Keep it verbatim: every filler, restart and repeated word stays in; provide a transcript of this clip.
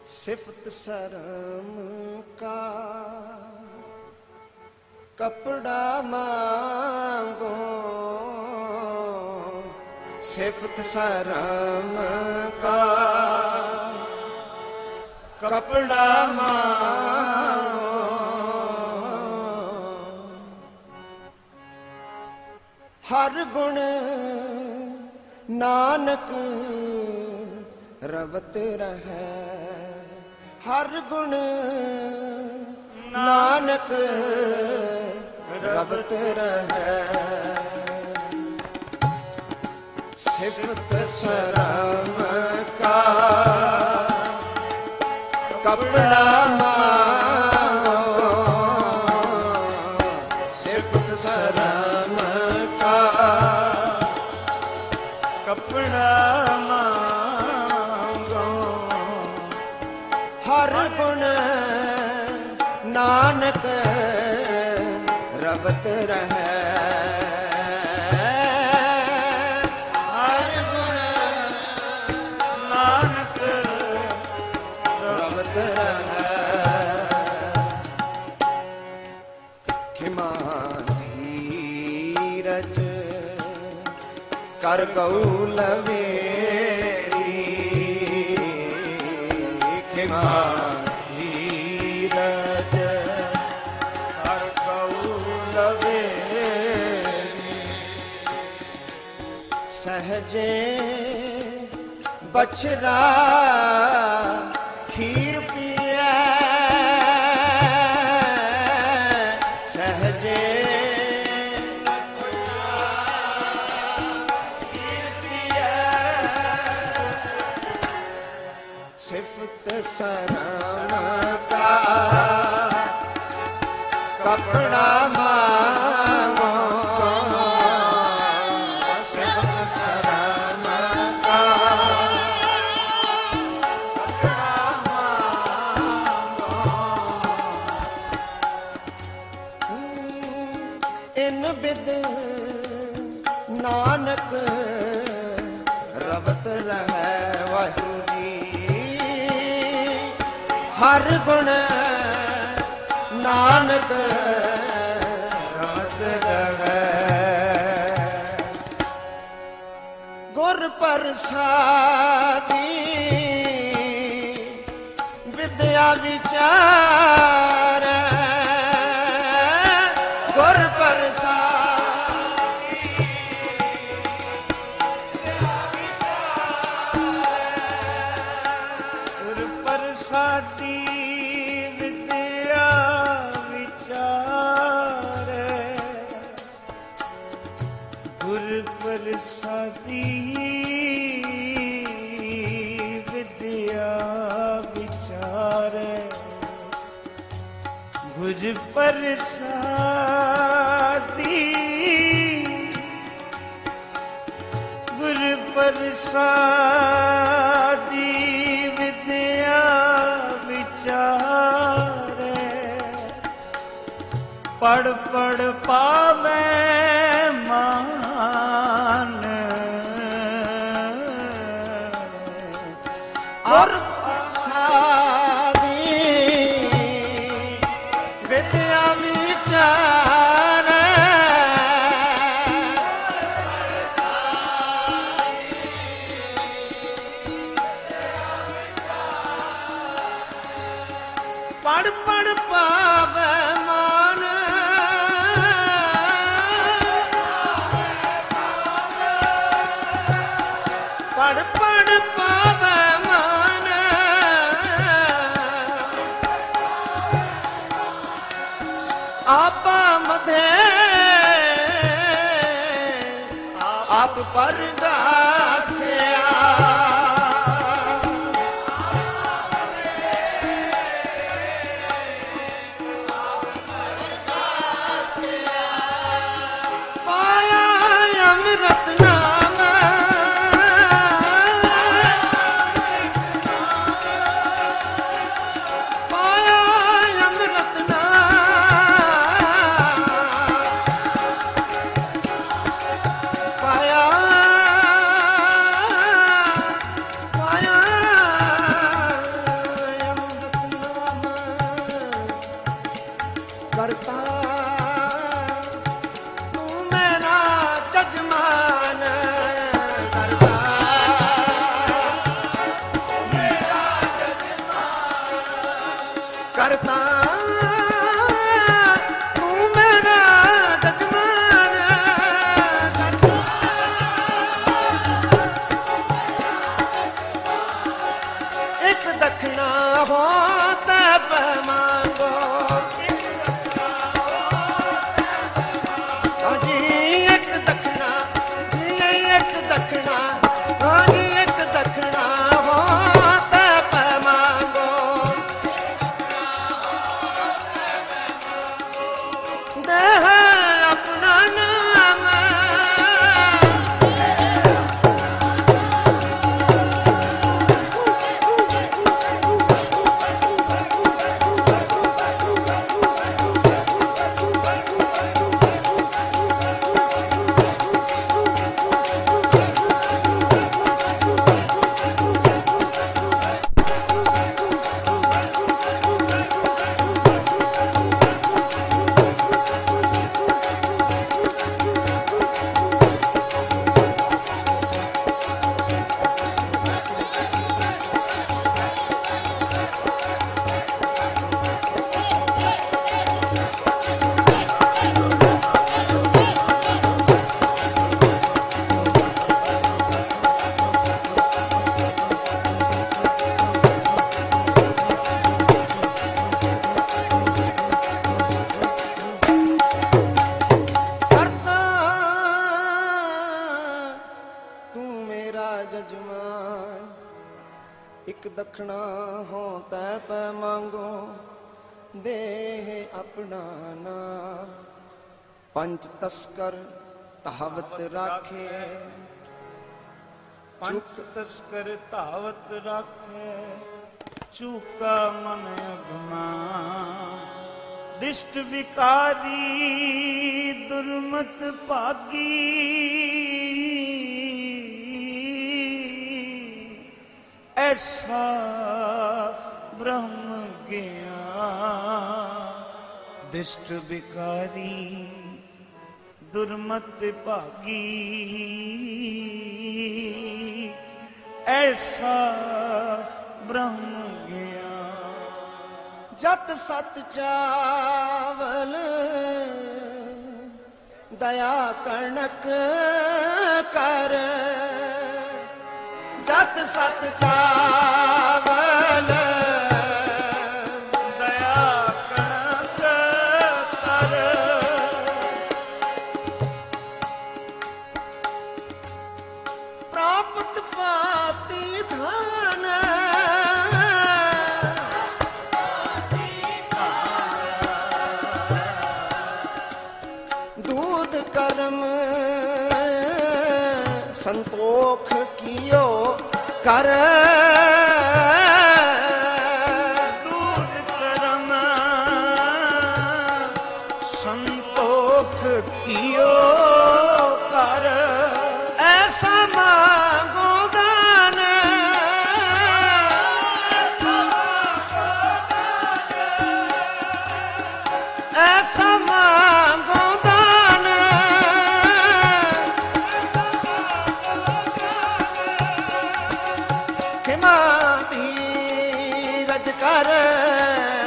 सिफत शर्म का कपड़ा मांगो, सिफत शर्म का कपड़ा मांगो। हर गुण नानक रवत रहे, हर गुण नानक रवत रहे। सिफत शर्म का कपड़ा मांगो, सिफत शर्म का कपड़ा मांगो। हर गुण नानक रवत रहे, हर गुण नानक रवत रहे। खिमा धीरज कर कौल वेरी, खिमा धीरज कर कौल वेरी। सहजे बछड़ा खीर पिया, सहजे सिफत शर्म का कपड़ा मांगो, सिफत शर्म का कपड़ा मांगो। इन बिद नानक रवत रहे, वाहिगुरू हर गुण नानक रवत रहे। गुर प्रसादी विद्या विचार, गुर प्रसादी गुर प्रसादी प्रसादी विद्या विचारे, गुर प्रसादी गुर प्रसादी विद्या विचारे। पढ़ पढ़ पावे मान, और प्रसादी विद्या विचार। पढ़ पढ़ पावे मान, पढ़ पढ़ पावे मान। आपा मधे आप परगासिया, पाया अमृत नाम, पाया अमृत नाम, पाया ਕਰਤਾ ਤੂੰ ਮੇਰਾ ਜਜਮਾਨ ਕਰਤਾ। ਇੱਕ ਦਖਣਾ ਹੋ ਤੇ ਪਮਾਂਗੋ ਹਾਂਜੀ ਇੱਕ ਦਖਣਾ ਜੀ ਇੱਕ ਦਖਣਾ ਹਾਂਜੀ ਇੱਕ ਦਖਣਾ ਹੋ ਤੇ ਪਮਾਂਗੋ ਦੇਹ ਆਪਣਾ ਨਾਮ ਜਜਮਾਨ ਇੱਕ ਦਖਣਾ ਹੋ ਤੈ ਪੈ ਮੰਗੋ ਦੇਹ ਆਪਣਾ ਨਾਮ ਪੰਜ ਤਸਕਰ ਧਾਵਤ ਰਾਖੇ ਪੰਜ ਤਸਕਰ ਧਾਵਤ ਰਾਖੇ ਚੂਕਾ ਮਨ ਅਭਿਮਾਨ ਦਿਸ਼ਟ ਵਿਕਾਰੀ ਦੁਰਮਤ ਭਾਗੀ ਐਸਾ ਬ੍ਰਹਮ ਗਿਆਨ ਦਿਸ਼ਟ ਵਿਕਾਰੀ ਦੁਰਮਤ ਭਾਗੀ ਐਸਾ ਬ੍ਰਹਮ ਗਿਆਨ ਜਤ ਸਤ ਚਾਵਲ ਦਇਆ ਕਣਕ ਕਰ ਜਤ ਸਤ ਚਾਵਲ ਦਇਆ ਕਣਕ ਕਰ ਪ੍ਰਾਪਤ ਪਾਤੀ ਧਨ ਦੂਧ ਕਰਮ ਸੰਤੋਖ ਕੀਓ ਕਰ ਦੂਧ ਕਰਮ ਸੰਤੋਖ ਕੀਓ ਕਰ ਐਸਾ ਮੰਗੋ ਦਾਨ ਐਸਾ ਮੰਗੋ ਦਾਨ ਖਿਮਾ ਧੀਰਜ ਕਰ